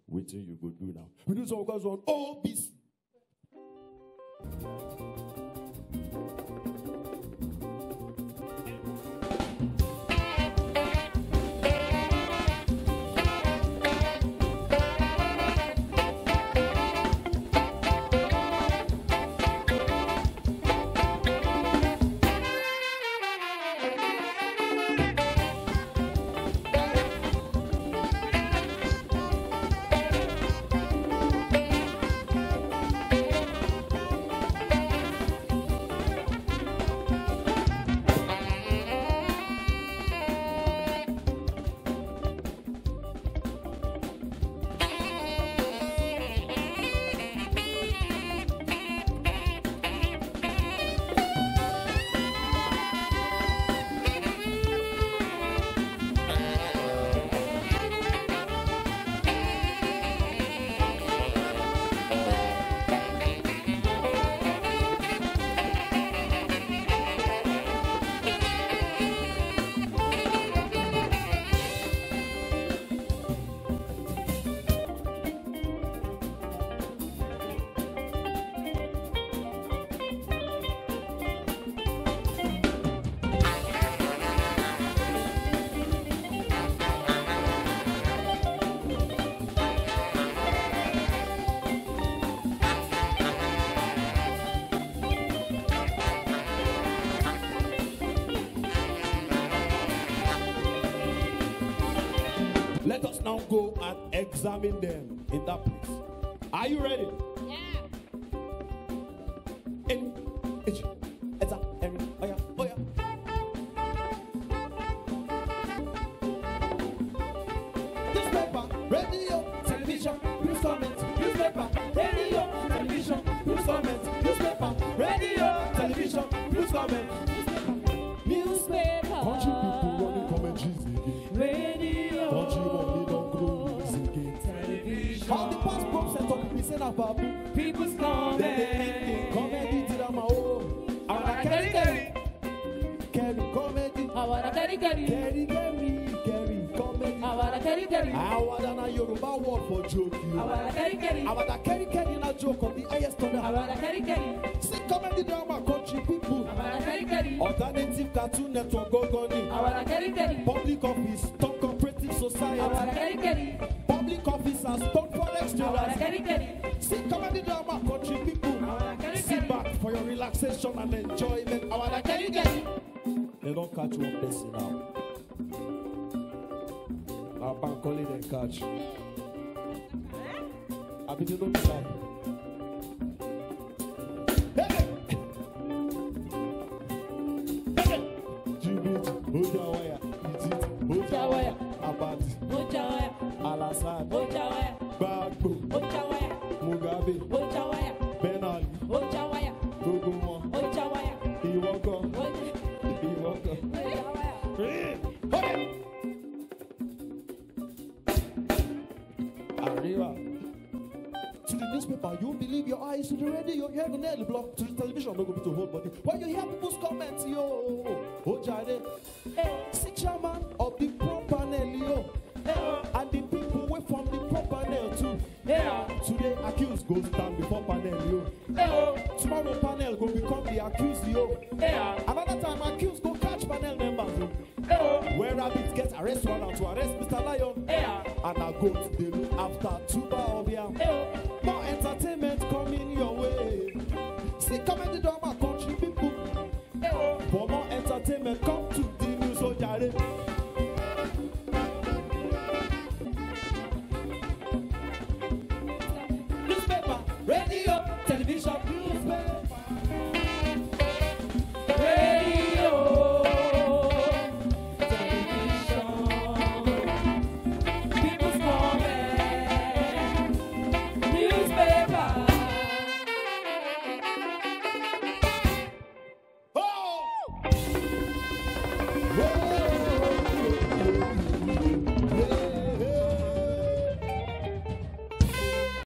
Waiting you go do now. We do some guys on OBC. Let us now go and examine them in that place. Are you ready? Yeah. Newspaper, radio, television, news comment. Newspaper, radio, television, news comment. Newspaper, radio, television, news comment. Newspaper. Country people running commentaries again. Radio. Country money don't grow again. Television. All the past props set up, we send a babu. People's comedy. Comedy to them all. I wanna carry comedy. I wanna carry. Carry comedy. I wanna carry. I wanna na Yoruba word for joke. I wanna carry. I wanna carry na joke of the highest order. I wanna carry. See comedy drama, country people. I wanna carry. Alternative Cartoon Network, Gogoni. I wanna carry. Public office, top cooperative I society. wanna carry. Public officers, top forex I wanna traders. carry. See comedy drama, country people. I wanna carry. Sit back for your relaxation and enjoyment. I wanna carry. They don't catch one person now. Our bank calling them catch. I mean, you don't stop. Hey! Hey! Jibit, Ojawaya, Itit, Ojawaya, Abati, Ojawaya, Alassad, Ojawaya, Bagbo, Ojawaya, Mugabe, Ojawaya, Ben Ali, Ojawaya, Gogomo, Ojawaya, Iwoko, Ojawaya. Arriba. To the newspaper, you believe your eyes. To the radio, you hear the nail block. To the television, no go to hold body. When you hear people's comments, yo, Ojade, see chairman of the pro panel, yo, and the people wait from the pro panel too. Today, accused go stand before panel, yo. Tomorrow, panel go become the accused, yo. Another time, accused go catch panel members, yo. Where rabbits get arrest warrant to arrest Mr. Lion, and a goat they look after